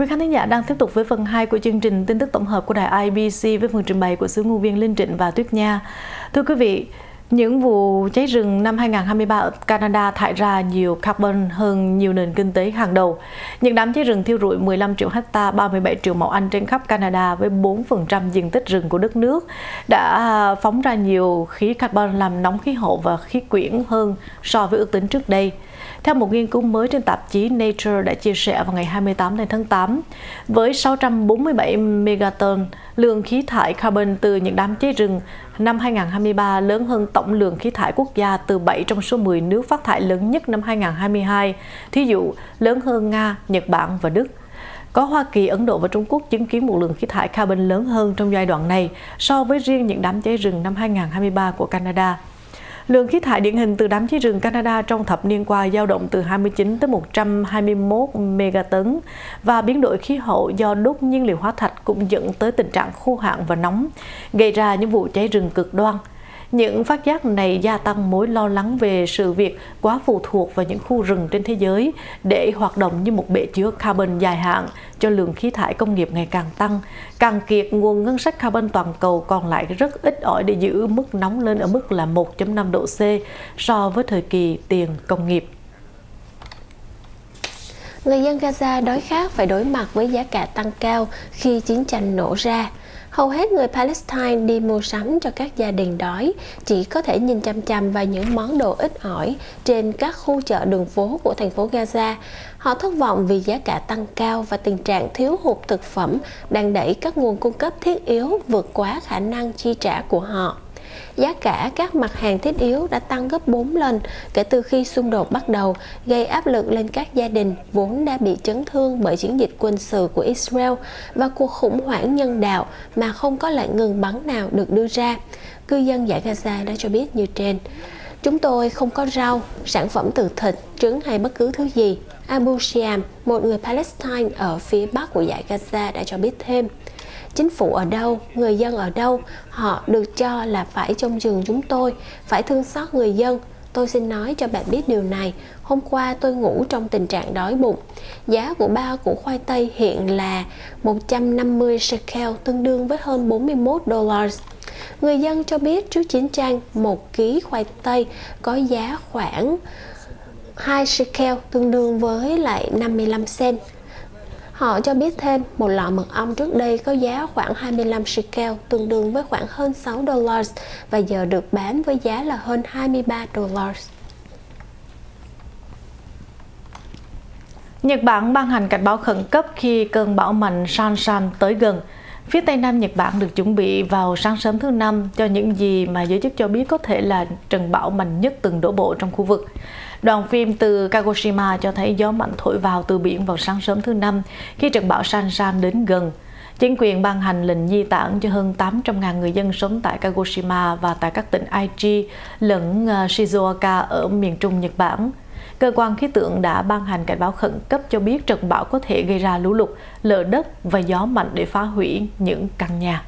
Quý khán thính giả đang tiếp tục với phần 2 của chương trình tin tức tổng hợp của đài IBC với phần trình bày của xứ ngôn viên Linh Trịnh và Tuyết Nha. Thưa quý vị, những vụ cháy rừng năm 2023 ở Canada thải ra nhiều carbon hơn nhiều nền kinh tế hàng đầu. Những đám cháy rừng thiêu rụi 15 triệu hecta, 37 triệu mẫu Anh trên khắp Canada với 4% diện tích rừng của đất nước đã phóng ra nhiều khí carbon làm nóng khí hậu và khí quyển hơn so với ước tính trước đây. Theo một nghiên cứu mới trên tạp chí Nature đã chia sẻ vào ngày 28 tháng 8, với 647 megaton, lượng khí thải carbon từ những đám cháy rừng năm 2023 lớn hơn tổng lượng khí thải quốc gia từ 7 trong số 10 nước phát thải lớn nhất năm 2022, thí dụ lớn hơn Nga, Nhật Bản và Đức. Có Hoa Kỳ, Ấn Độ và Trung Quốc chứng kiến một lượng khí thải carbon lớn hơn trong giai đoạn này so với riêng những đám cháy rừng năm 2023 của Canada. Lượng khí thải điển hình từ đám cháy rừng Canada trong thập niên qua dao động từ 29 tới 121 megatấn và biến đổi khí hậu do đốt nhiên liệu hóa thạch cũng dẫn tới tình trạng khô hạn và nóng, gây ra những vụ cháy rừng cực đoan. Những phát giác này gia tăng mối lo lắng về sự việc quá phụ thuộc vào những khu rừng trên thế giới để hoạt động như một bể chứa carbon dài hạn cho lượng khí thải công nghiệp ngày càng tăng, càng kiệt nguồn ngân sách carbon toàn cầu còn lại rất ít ỏi để giữ mức nóng lên ở mức là 1,5 độ C so với thời kỳ tiền công nghiệp. Người dân Gaza đói khát phải đối mặt với giá cả tăng cao khi chiến tranh nổ ra. Hầu hết người Palestine đi mua sắm cho các gia đình đói chỉ có thể nhìn chăm chăm vào những món đồ ít ỏi trên các khu chợ đường phố của thành phố Gaza. Họ thất vọng vì giá cả tăng cao và tình trạng thiếu hụt thực phẩm đang đẩy các nguồn cung cấp thiết yếu vượt quá khả năng chi trả của họ. Giá cả các mặt hàng thiết yếu đã tăng gấp 4 lần kể từ khi xung đột bắt đầu, gây áp lực lên các gia đình vốn đã bị chấn thương bởi chiến dịch quân sự của Israel và cuộc khủng hoảng nhân đạo mà không có lệnh ngừng bắn nào được đưa ra. Cư dân giải Gaza đã cho biết như trên: "Chúng tôi không có rau, sản phẩm từ thịt, trứng hay bất cứ thứ gì." Abu Shiam, một người Palestine ở phía bắc của giải Gaza đã cho biết thêm: "Chính phủ ở đâu, người dân ở đâu, họ được cho là phải trông chừng chúng tôi, phải thương xót người dân. Tôi xin nói cho bạn biết điều này, hôm qua tôi ngủ trong tình trạng đói bụng. Giá của 3 củ khoai tây hiện là 150 shekel, tương đương với hơn 41 đô. Người dân cho biết trước chiến tranh, 1 ký khoai tây có giá khoảng 2 shekel, tương đương với lại 55 cent. Họ cho biết thêm, một lọ mật ong trước đây có giá khoảng 25 shekel, tương đương với khoảng hơn 6 đô và giờ được bán với giá là hơn 23 đô. Nhật Bản ban hành cảnh báo khẩn cấp khi cơn bão mạnh Sanshan tới gần. Phía Tây Nam Nhật Bản được chuẩn bị vào sáng sớm thứ Năm cho những gì mà giới chức cho biết có thể là trận bão mạnh nhất từng đổ bộ trong khu vực. Đoạn phim từ Kagoshima cho thấy gió mạnh thổi vào từ biển vào sáng sớm thứ Năm khi trận bão Sanshan đến gần. Chính quyền ban hành lệnh di tản cho hơn 800.000 người dân sống tại Kagoshima và tại các tỉnh Aichi lẫn Shizuoka ở miền trung Nhật Bản. Cơ quan khí tượng đã ban hành cảnh báo khẩn cấp cho biết trận bão có thể gây ra lũ lụt, lở đất và gió mạnh để phá hủy những căn nhà.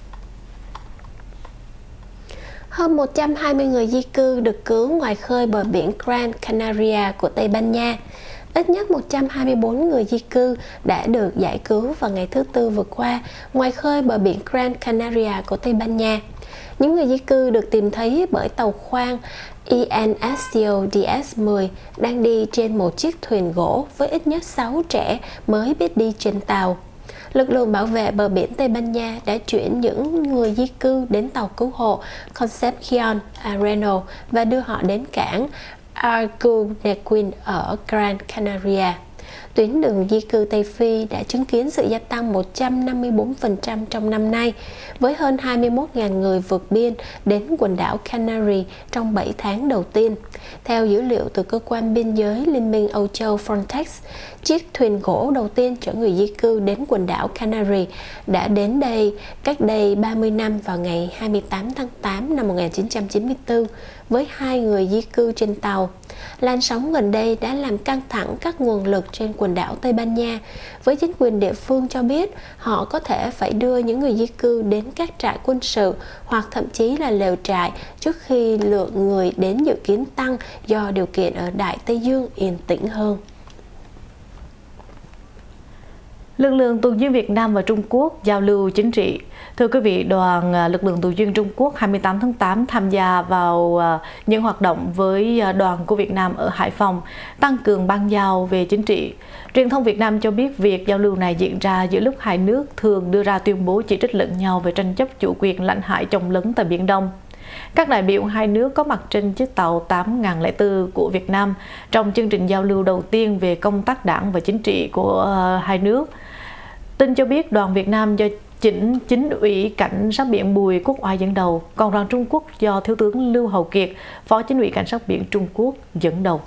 Hơn 120 người di cư được cứu ngoài khơi bờ biển Gran Canaria của Tây Ban Nha. Ít nhất 124 người di cư đã được giải cứu vào ngày thứ Tư vừa qua ngoài khơi bờ biển Gran Canaria của Tây Ban Nha. Những người di cư được tìm thấy bởi tàu khoan INSCO DS-10 đang đi trên một chiếc thuyền gỗ với ít nhất 6 trẻ mới biết đi trên tàu. Lực lượng bảo vệ bờ biển Tây Ban Nha đã chuyển những người di cư đến tàu cứu hộ Concepcion Areno và đưa họ đến cảng Arguineguin ở Gran Canaria. Tuyến đường di cư Tây Phi đã chứng kiến sự gia tăng 154% trong năm nay, với hơn 21.000 người vượt biên đến quần đảo Canary trong 7 tháng đầu tiên. Theo dữ liệu từ cơ quan biên giới Liên minh Âu Châu Frontex, chiếc thuyền gỗ đầu tiên chở người di cư đến quần đảo Canary đã đến đây cách đây 30 năm vào ngày 28 tháng 8 năm 1994 với 2 người di cư trên tàu. Làn sóng gần đây đã làm căng thẳng các nguồn lực trên quần đảo Tây Ban Nha, với chính quyền địa phương cho biết họ có thể phải đưa những người di cư đến các trại quân sự hoặc thậm chí là lều trại trước khi lượng người đến dự kiến tăng do điều kiện ở Đại Tây Dương yên tĩnh hơn. Lực lượng tuần duyên Việt Nam và Trung Quốc giao lưu chính trị. Thưa quý vị, đoàn lực lượng tuần duyên Trung Quốc 28 tháng 8 tham gia vào những hoạt động với đoàn của Việt Nam ở Hải Phòng, tăng cường bang giao về chính trị. Truyền thông Việt Nam cho biết việc giao lưu này diễn ra giữa lúc hai nước thường đưa ra tuyên bố chỉ trích lẫn nhau về tranh chấp chủ quyền lãnh hải chồng lấn tại Biển Đông. Các đại biểu hai nước có mặt trên chiếc tàu 8004 của Việt Nam trong chương trình giao lưu đầu tiên về công tác đảng và chính trị của hai nước. Tin cho biết đoàn Việt Nam do Chính ủy Cảnh sát biển Bùi Quốc Oai dẫn đầu, còn đoàn Trung Quốc do Thiếu tướng Lưu Hậu Kiệt, Phó Chính ủy Cảnh sát biển Trung Quốc dẫn đầu.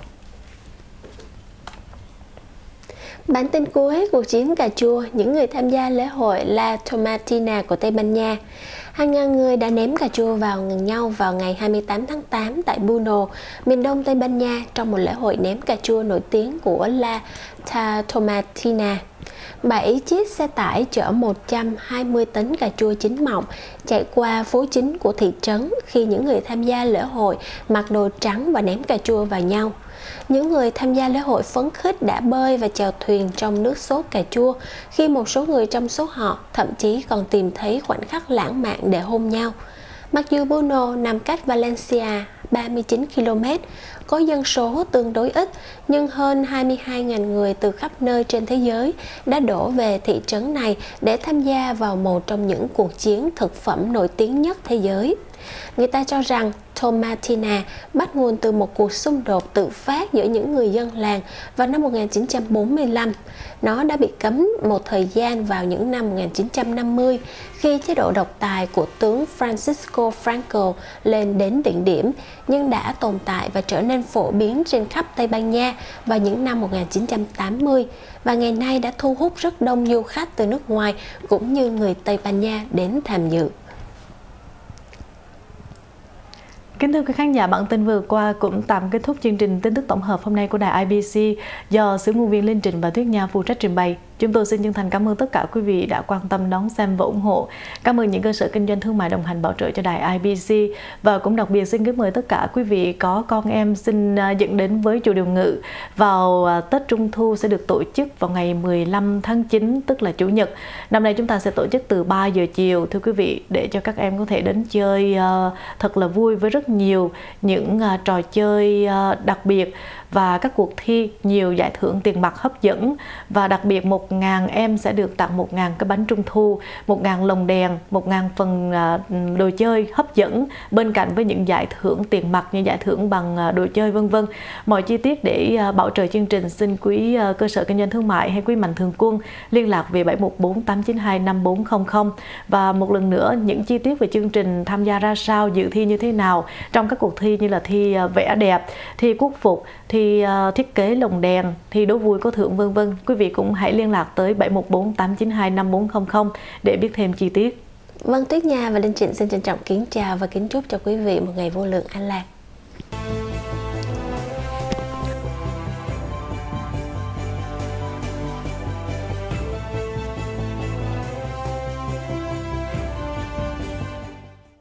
Bản tin cuối cuộc chiến cà chua, những người tham gia lễ hội La Tomatina của Tây Ban Nha. Hàng ngàn người đã ném cà chua vào nhau vào ngày 28 tháng 8 tại Puno, miền đông Tây Ban Nha trong một lễ hội ném cà chua nổi tiếng của La Tomatina. 7 chiếc xe tải chở 120 tấn cà chua chín mọng chạy qua phố chính của thị trấn khi những người tham gia lễ hội mặc đồ trắng và ném cà chua vào nhau. Những người tham gia lễ hội phấn khích đã bơi và chèo thuyền trong nước sốt cà chua, khi một số người trong số họ thậm chí còn tìm thấy khoảnh khắc lãng mạn để hôn nhau. Mặc dù Puno nằm cách Valencia 39 km, có dân số tương đối ít, nhưng hơn 22.000 người từ khắp nơi trên thế giới đã đổ về thị trấn này để tham gia vào một trong những cuộc chiến thực phẩm nổi tiếng nhất thế giới. Người ta cho rằng Tomatina bắt nguồn từ một cuộc xung đột tự phát giữa những người dân làng vào năm 1945. Nó đã bị cấm một thời gian vào những năm 1950 khi chế độ độc tài của tướng Francisco Franco lên đến đỉnh điểm, nhưng đã tồn tại và trở nên phổ biến trên khắp Tây Ban Nha vào những năm 1980 và ngày nay đã thu hút rất đông du khách từ nước ngoài cũng như người Tây Ban Nha đến tham dự. Kính thưa quý khán giả, bản tin vừa qua cũng tạm kết thúc chương trình tin tức tổng hợp hôm nay của đài IBC do sự ngôn viên Linh Trịnh và Tuyết Nha phụ trách trình bày. Chúng tôi xin chân thành cảm ơn tất cả quý vị đã quan tâm đón xem và ủng hộ. Cảm ơn những cơ sở kinh doanh thương mại đồng hành bảo trợ cho đài IBC và cũng đặc biệt xin kính mời tất cả quý vị có con em xin dẫn đến với chùa Điều Ngự vào Tết Trung Thu sẽ được tổ chức vào ngày 15 tháng 9 tức là Chủ nhật. Năm nay chúng ta sẽ tổ chức từ 3 giờ chiều thưa quý vị, để cho các em có thể đến chơi thật là vui với rất nhiều những trò chơi đặc biệt và các cuộc thi, nhiều giải thưởng tiền mặt hấp dẫn, và đặc biệt 1.000 em sẽ được tặng 1.000 cái bánh trung thu, 1.000 lồng đèn, 1.000 phần đồ chơi hấp dẫn, bên cạnh với những giải thưởng tiền mặt như giải thưởng bằng đồ chơi vân vân. Mọi chi tiết để bảo trợ chương trình xin quý cơ sở kinh doanh thương mại hay quý mạnh thường quân liên lạc về 714 892 5400. Và một lần nữa, những chi tiết về chương trình tham gia ra sao, dự thi như thế nào trong các cuộc thi như là thi vẽ đẹp, thi quốc phục, thi thiết kế lồng đèn, thi đố vui có thưởng vân vân, quý vị cũng hãy liên lạc tới 714 892 5400 để biết thêm chi tiết. Vâng, Tuyết Nha và Linh Trịnh xin trân trọng kính chào và kính chúc cho quý vị một ngày vô lượng an lạc.